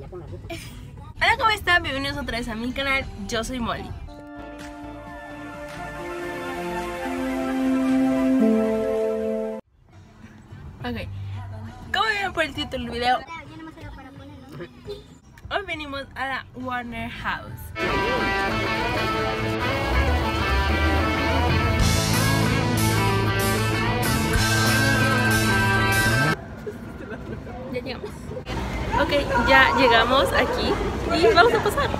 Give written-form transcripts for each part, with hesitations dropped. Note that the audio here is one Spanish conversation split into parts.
Hola, ¿cómo están? Bienvenidos otra vez a mi canal. Yo soy Molly. Ok, como vieron por el título del video, hoy venimos a la Warner House. Ya llegamos. Ok, ya llegamos aquí y vamos a pasar.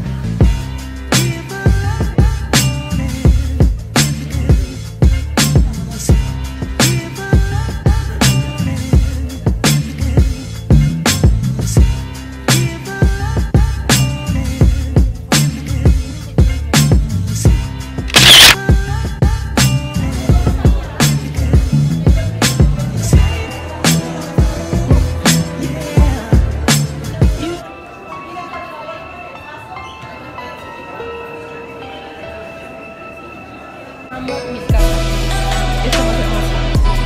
Amo mi casa. Es más hermosa.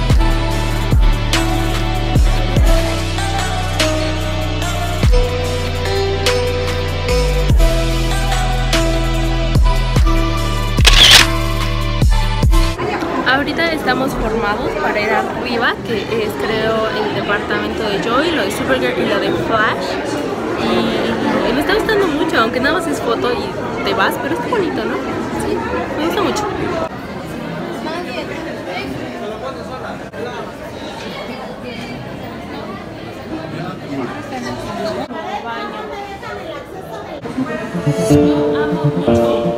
Ahorita estamos formados para ir arriba, que es creo el departamento de Joey, lo de Supergirl y lo de Flash. Y me está gustando mucho, aunque nada más es foto y te vas, pero está bonito, ¿no? Sí, me gusta mucho. Yo amo mucho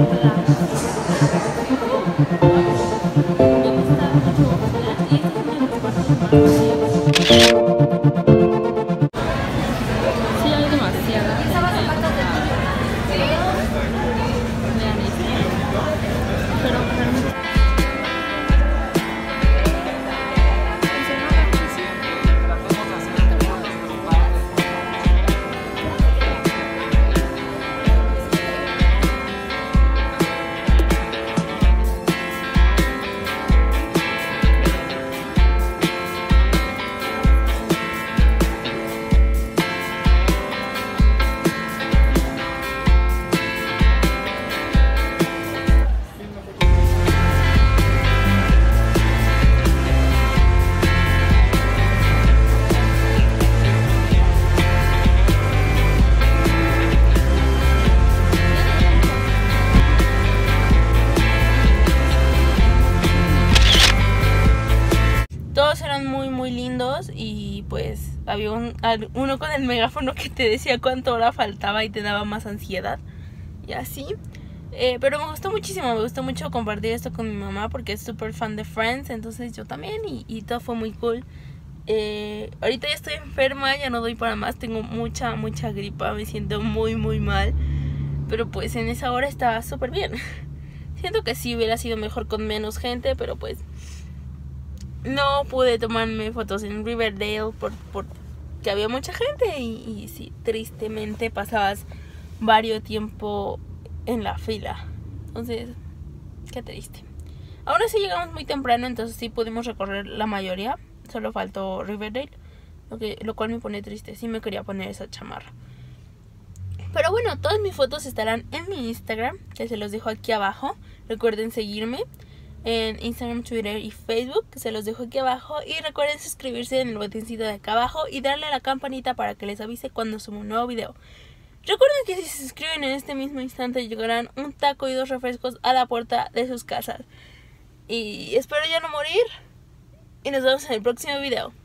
sí, hay demasiada. Vean esto. Pero todos eran muy lindos y pues había uno con el megáfono que te decía cuánto hora faltaba y te daba más ansiedad y así. Pero me gustó muchísimo, me gustó mucho compartir esto con mi mamá porque es súper fan de Friends, entonces yo también y todo fue muy cool. Ahorita ya estoy enferma, ya no doy para más, tengo mucha gripa, me siento muy mal, pero pues en esa hora estaba súper bien. Siento que sí hubiera sido mejor con menos gente, pero pues no pude tomarme fotos en Riverdale porque había mucha gente y sí, tristemente pasabas varios tiempo en la fila. Entonces, qué triste. Aún así llegamos muy temprano, entonces sí pudimos recorrer la mayoría. Solo faltó Riverdale, lo cual me pone triste. Sí me quería poner esa chamarra. Pero bueno, todas mis fotos estarán en mi Instagram, que se los dejo aquí abajo. Recuerden seguirme en Instagram, Twitter y Facebook, que se los dejo aquí abajo. Y recuerden suscribirse en el botoncito de acá abajo y darle a la campanita para que les avise cuando suba un nuevo video. Recuerden que si se suscriben en este mismo instante llegarán un taco y 2 refrescos a la puerta de sus casas. Y espero ya no morir. Y nos vemos en el próximo video.